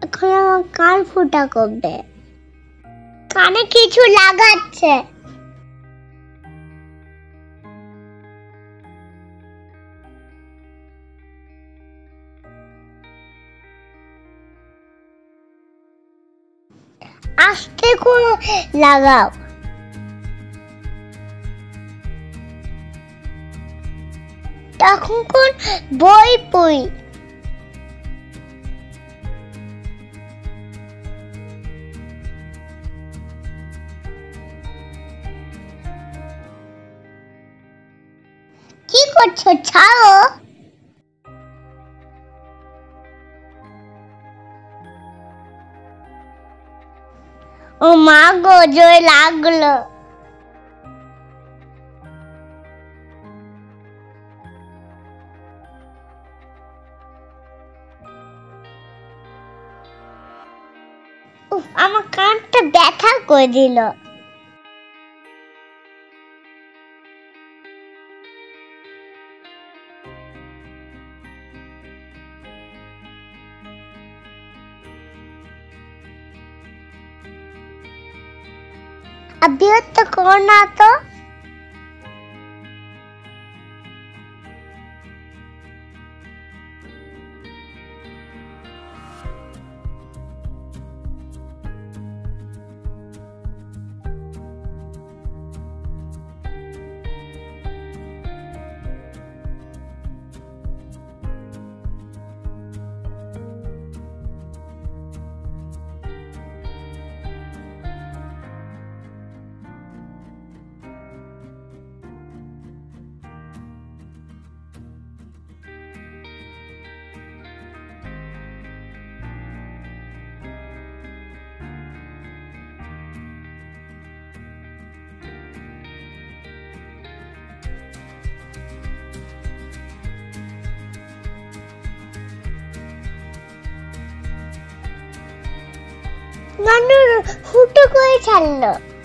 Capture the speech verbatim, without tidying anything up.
এখন আমার কান ফুটা করবে, কানে কিছু লাগাচ্ছে। আস্তে করে লাগাও। তখন কোন বই পড়ি। কি করছো? ছাড়ো। ও মা গো, জোরে লাগলো। উফ, আমার কানটা ব্যথা করে দিল। अब तो कौन आता? নানু হুটো করে ছাড়লো।